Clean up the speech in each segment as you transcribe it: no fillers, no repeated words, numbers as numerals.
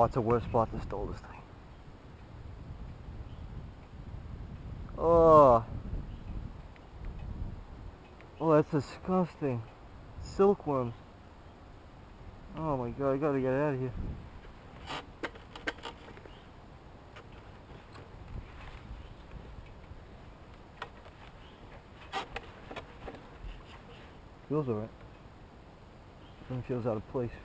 it's a worse spot to store this thing. Oh. Oh, that's disgusting. Silkworms. Oh my god, I gotta get out of here. Feels alright. It feels out of place.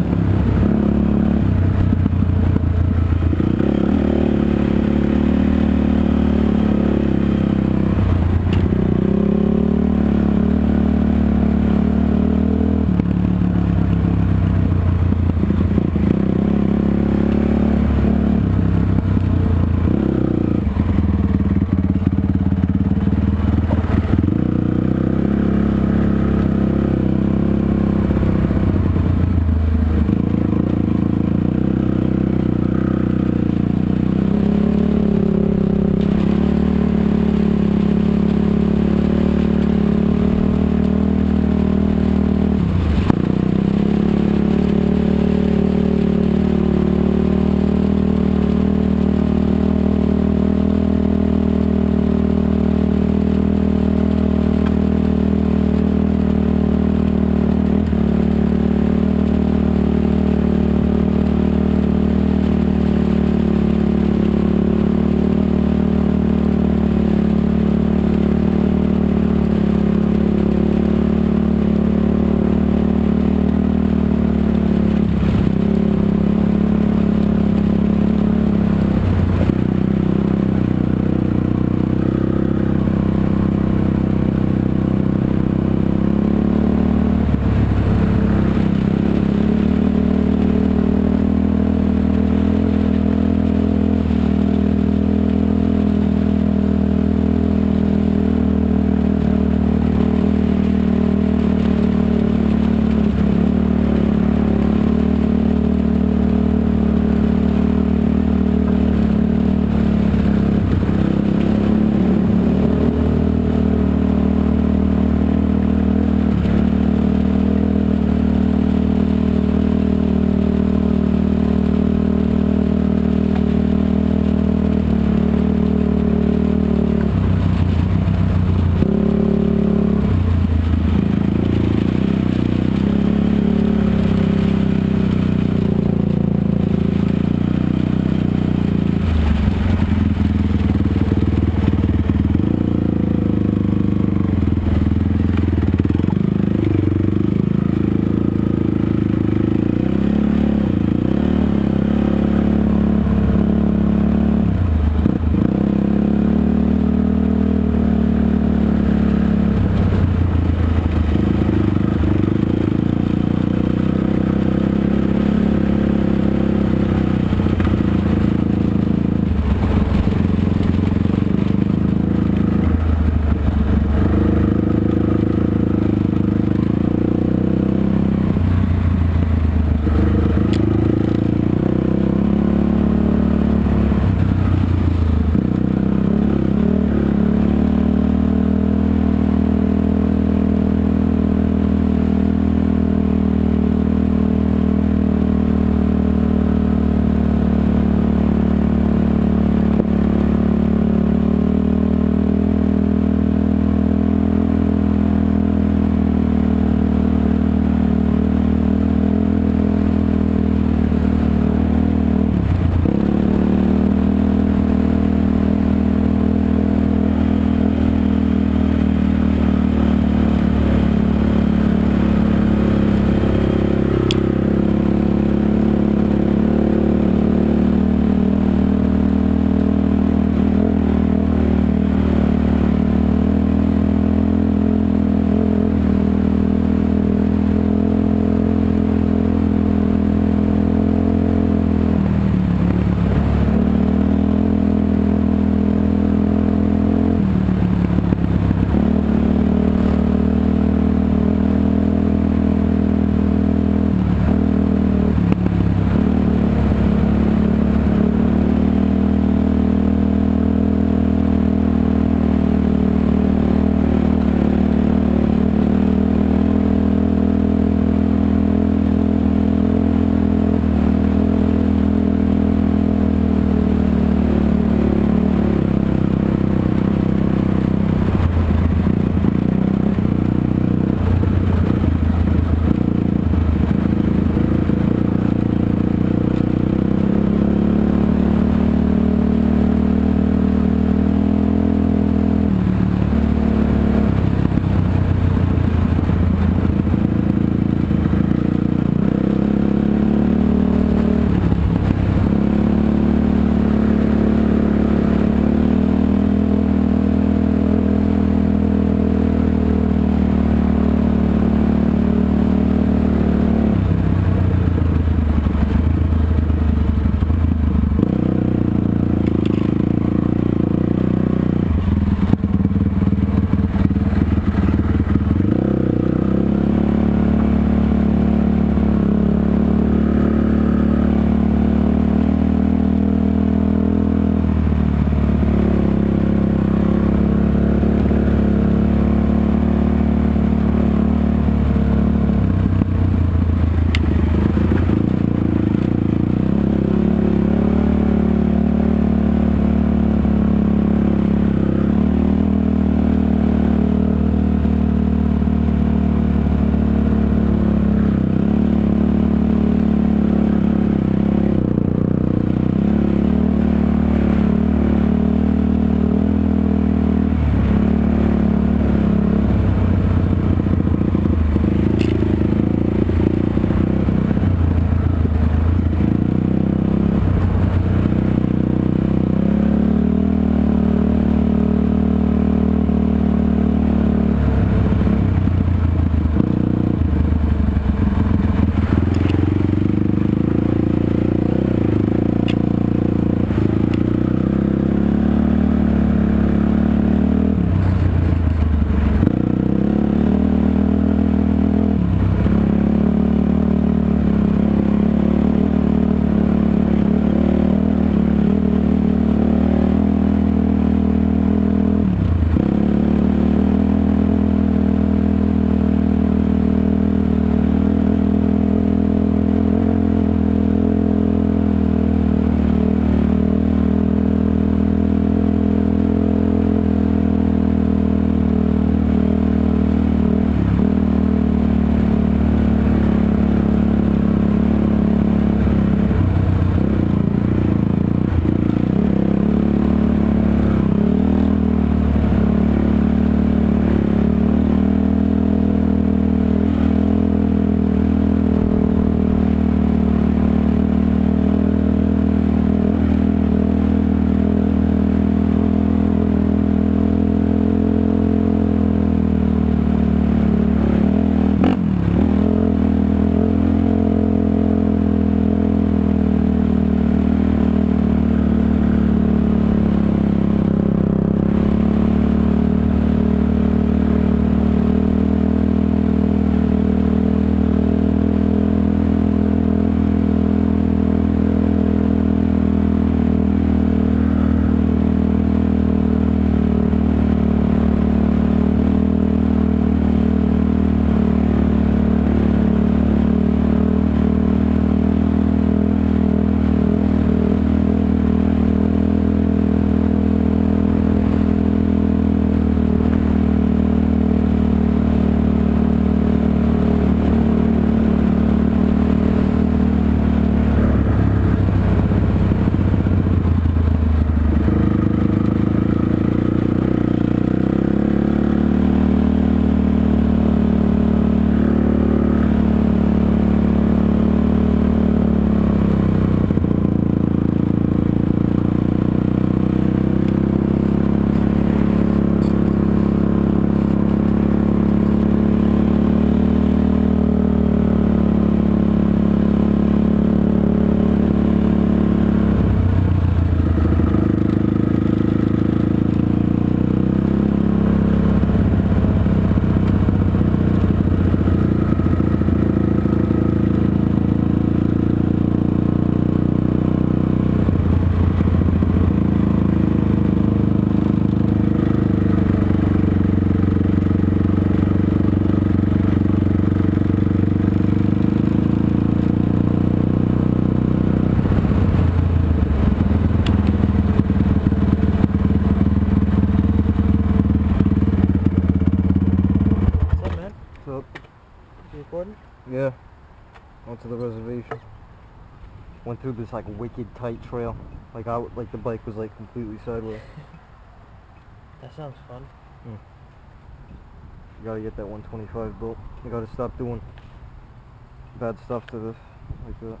recording? Yeah. Went to the reservation. Went through this like wicked tight trail. Like the bike was like completely sideways. That sounds fun. You gotta get that 125 built. You gotta stop doing bad stuff to this like that.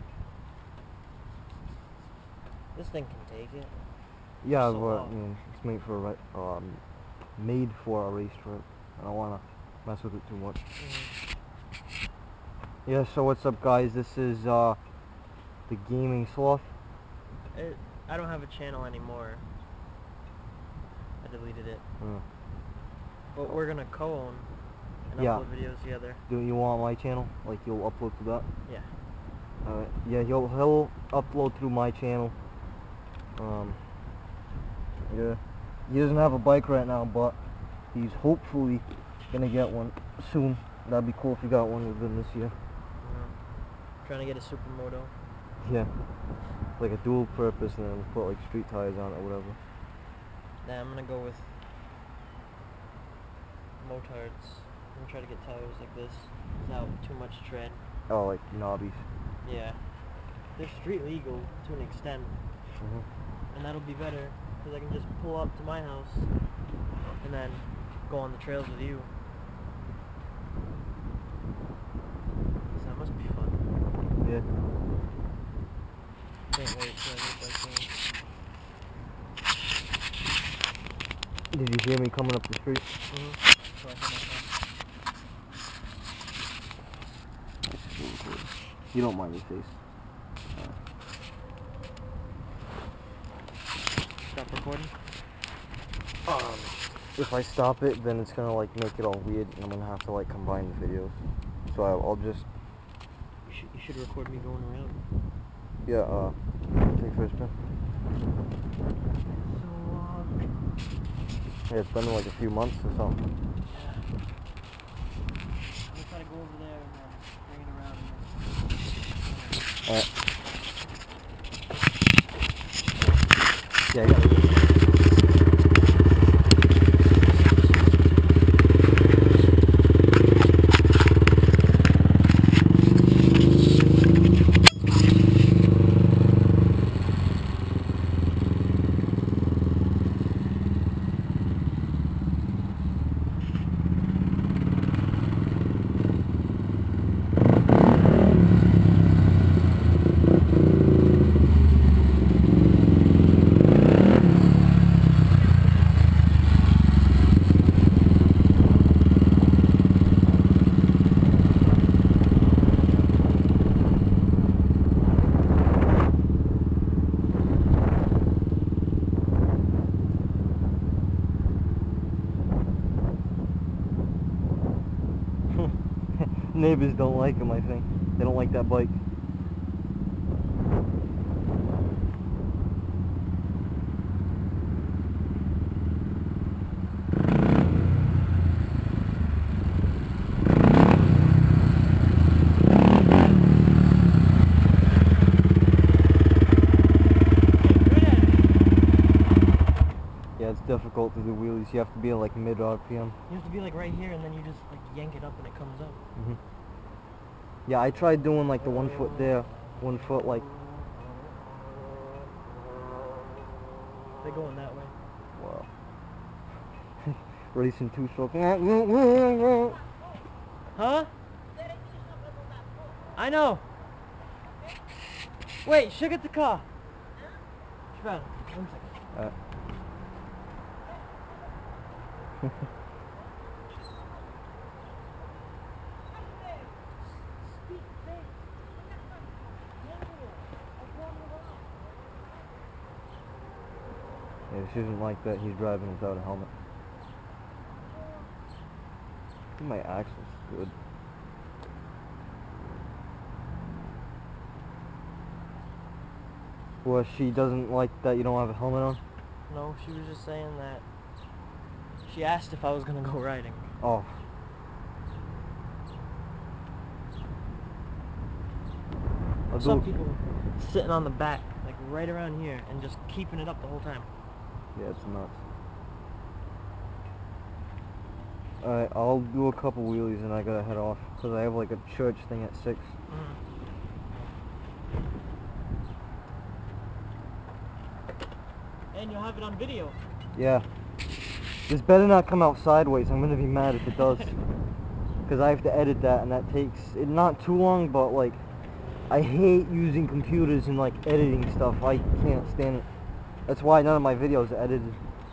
This thing can take it. Yeah, So but long. I mean, it's made for a race trip. I don't wanna mess with it too much. Yeah. So what's up, guys? This is the Gaming Sloth. I don't have a channel anymore. I deleted it. But we're gonna co-own and Yeah. upload videos together. Do you want my channel? Like you'll upload to that? Yeah. Yeah, he'll upload through my channel. Yeah. He doesn't have a bike right now, but he's hopefully gonna get one soon. That'd be cool if he got one within this year. Trying to get a supermoto. Yeah. Like a dual purpose, and then put like street tires on it or whatever. Nah, I'm gonna go with motards. I'm gonna try to get tires like this without too much tread. Oh, like knobbies. Yeah. They're street legal to an extent. And that'll be better because I can just pull up to my house and then go on the trails with you. So that must be fun. Yeah. Can't wait till I get that thing. Did you hear me coming up the street? So I can, You don't mind me, face. stop recording. If I stop it, then it's gonna like make it all weird, and I'm gonna have to like combine the videos. So I'll just. You should record me going around. Yeah. Take first spin. So Yeah, it's been like a few months or something. yeah. I'm gonna try to go over there and then bring it around. Alright. Yeah, yeah. Neighbors don't like him, I think. They don't like that bike. Yeah, it's difficult to do wheelies. You have to be at like mid RPM. You have to be like right here and then you just like yank it up and it comes up. Yeah, I tried doing like the 1 foot there, 1 foot like. They're going that way. Wow. Racing two-stroke. Huh? I know. Wait, should get the car. Shred, 1 second. Yeah, she doesn't like that he's driving without a helmet. I think my axle's good. Well, she doesn't like that you don't have a helmet on? No, she was just saying that she asked if I was gonna go riding. Oh. Some people sitting on the back, like right around here, and just keeping it up the whole time. Yeah, it's nuts. Alright, I'll do a couple wheelies and I gotta head off because I have like a church thing at 6. And you'll have it on video. Yeah. This better not come out sideways. I'm gonna be mad if it does. Because I have to edit that, and that takes it not too long, but like I hate using computers and like editing stuff. I can't stand it. That's why none of my videos are edited.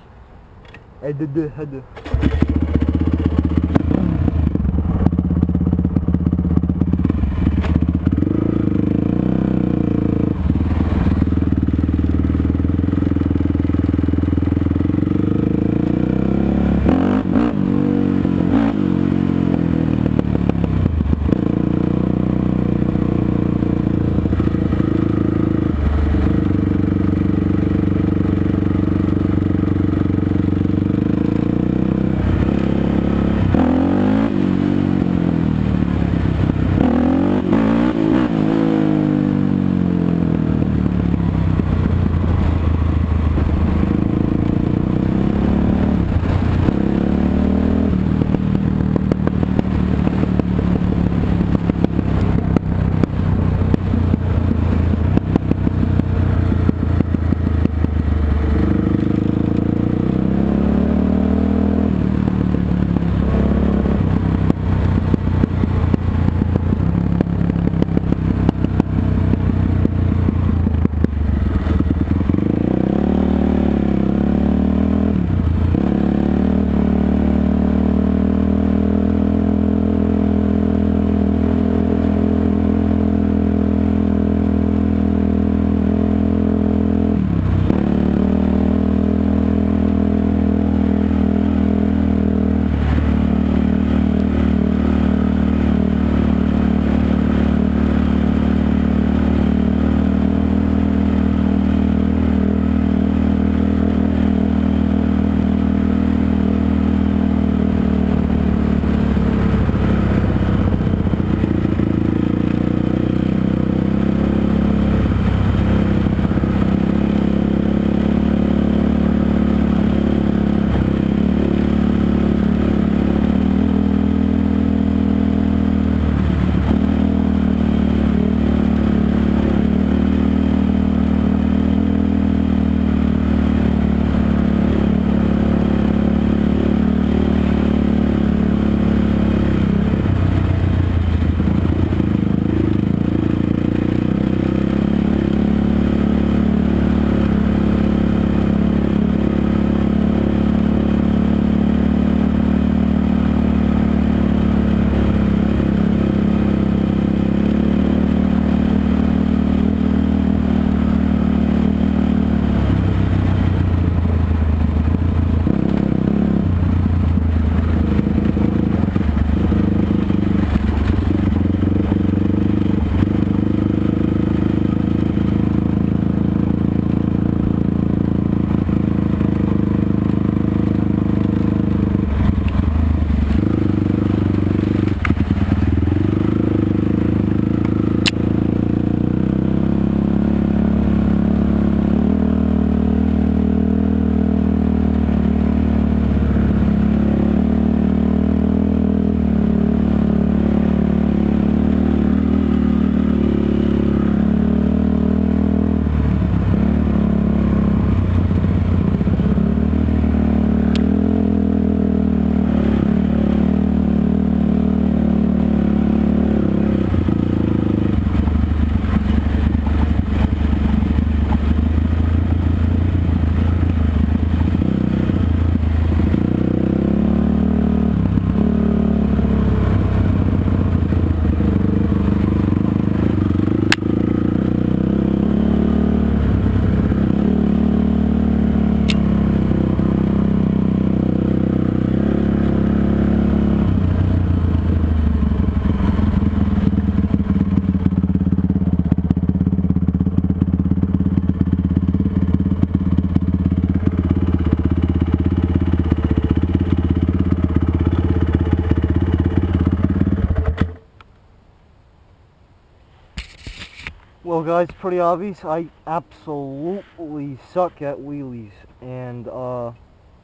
Well guys, pretty obvious, I absolutely suck at wheelies, and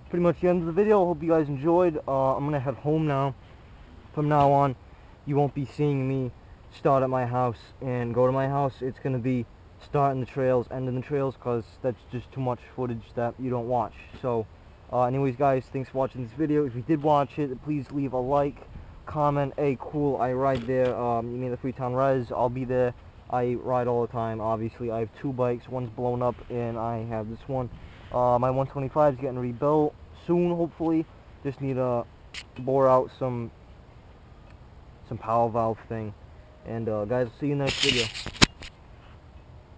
pretty much the end of the video. Hope you guys enjoyed. I'm gonna head home now. From now on, you won't be seeing me start at my house and go to my house. It's gonna be starting the trails, ending the trails, because that's just too much footage that you don't watch. So anyways guys, thanks for watching this video. If you did watch it, please leave a like, comment, hey cool, I ride there. You mean the Freetown Res? I'll be there. I ride all the time. Obviously I have 2 bikes, one's blown up and I have this one. My 125 is getting rebuilt soon, hopefully. Just need to bore out some power valve thing. And guys, I'll see you in the next video.